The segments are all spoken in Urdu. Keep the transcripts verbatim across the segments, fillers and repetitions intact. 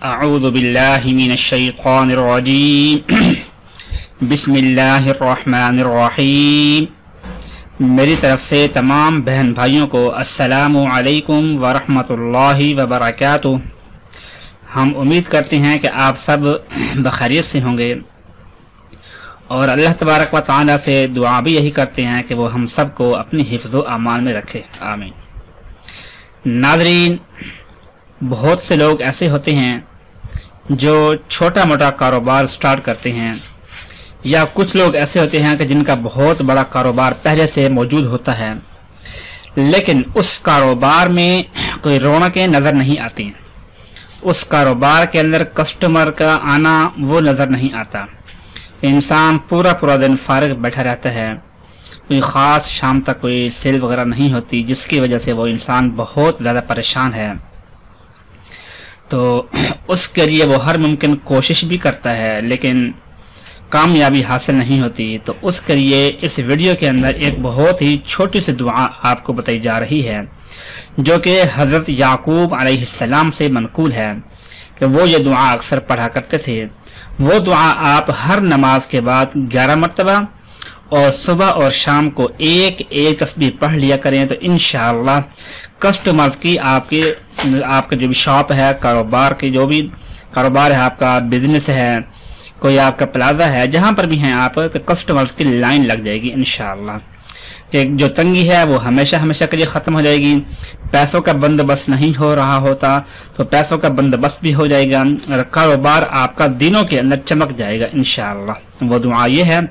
اعوذ باللہ من الشیطان الرجیم بسم اللہ الرحمن الرحیم۔ میری طرف سے تمام بہن بھائیوں کو السلام علیکم ورحمۃ اللہ وبرکاتہ۔ ہم امید کرتے ہیں کہ آپ سب بخیریت سے ہوں گے اور اللہ تبارک و تعالی سے دعا بھی یہی کرتے ہیں کہ وہ ہم سب کو اپنی حفظ و امان میں رکھے، آمین۔ ناظرین، بہت سے لوگ ایسے ہوتے ہیں جو چھوٹا موٹا کاروبار سٹارٹ کرتے ہیں، یا کچھ لوگ ایسے ہوتے ہیں کہ جن کا بہت بڑا کاروبار پہلے سے موجود ہوتا ہے، لیکن اس کاروبار میں کوئی رونقیں نظر نہیں آتی، اس کاروبار کے اندر کسٹمر کا آنا وہ نظر نہیں آتا، انسان پورا پورا دن فارغ بیٹھا رہتا ہے، کوئی خاص شام تک کوئی سیل وغیرہ نہیں ہوتی، جس کی وجہ سے وہ انسان بہت زیادہ پریشان ہے۔ تو اس کے لیے وہ ہر ممکن کوشش بھی کرتا ہے لیکن کامیابی حاصل نہیں ہوتی۔ تو اس کے لیے اس ویڈیو کے اندر ایک بہت ہی چھوٹی سی دعا آپ کو بتائی جا رہی ہے، جو کہ حضرت یعقوب علیہ السلام سے منقول ہے کہ وہ یہ دعا اکثر پڑھا کرتے تھے۔ وہ دعا آپ ہر نماز کے بعد گیارہ مرتبہ اور صبح اور شام کو ایک ایک تسبیح پڑھ لیا کریں، تو انشاءاللہ کسٹمرز کی آپ کی آپ کا جو بھی شاپ ہے، کاروبار کی جو بھی کاروبار ہے، آپ کا بزنس ہے، کوئی آپ کا پلازا ہے، جہاں پر بھی ہیں آپ، تو کسٹمرز کی لائن لگ جائے گی انشاءاللہ، کہ جو تنگی ہے وہ ہمیشہ ہمیشہ کے لیے ختم ہو جائے گی۔ پیسوں کا بندوبست نہیں ہو رہا ہوتا تو پیسوں کا بندوبست بھی ہو جائے گا، اور کاروبار آپ کا دنوں کے اندر چمک جائے گا انشاءاللہ۔ وہ دعا یہ ہے،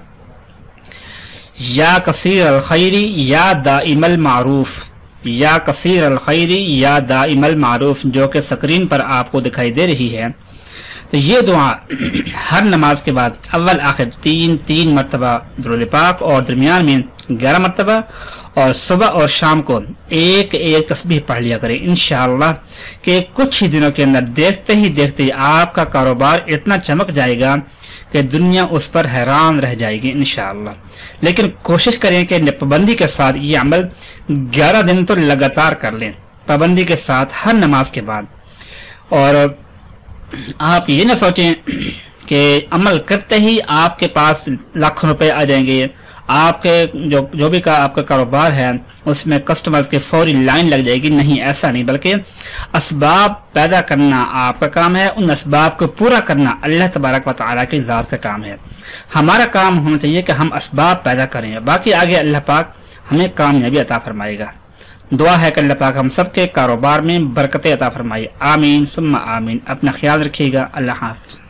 یا کثیر الخیر یا دائم المعروف، یا کثیر الخیر یا دائم المعروف، جو کہ سکرین پر آپ کو دکھائی دے رہی ہے۔ تو یہ دعا ہر نماز کے بعد اول آخر تین تین مرتبہ درود پاک، اور درمیان میں گیارہ مرتبہ، اور صبح اور شام کو ایک ایک تسبیح پڑھ لیا کریں انشاءاللہ، کہ کچھ ہی دنوں کے اندر دیکھتے ہی دیکھتے آپ کا کاروبار اتنا چمک جائے گا کہ دنیا اس پر حیران رہ جائے گی انشاءاللہ۔ لیکن کوشش کریں کہ پابندی کے ساتھ یہ عمل گیارہ دن تو لگاتار کر لیں، پابندی کے ساتھ ہر نماز کے بعد۔ اور آپ یہ نہ سوچیں کہ عمل کرتے ہی آپ کے پاس لاکھوں روپے آ جائیں گے، آپ کے جو جو بھی کا آپ کا کاروبار ہے اس میں کسٹمرز کے فوری لائن لگ جائے گی، نہیں، ایسا نہیں، بلکہ اسباب پیدا کرنا آپ کا کام ہے، ان اسباب کو پورا کرنا اللہ تبارک و تعالیٰ کی ذات کا کام ہے۔ ہمارا کام ہونا چاہیے کہ ہم اسباب پیدا کریں، باقی آگے اللہ پاک ہمیں کامیابی عطا فرمائے گا۔ دعا ہے کہ اللہ پاک ہم سب کے کاروبار میں برکتیں عطا فرمائے، آمین ثم آمین۔ اپنا خیال رکھیے گا، اللہ حافظ۔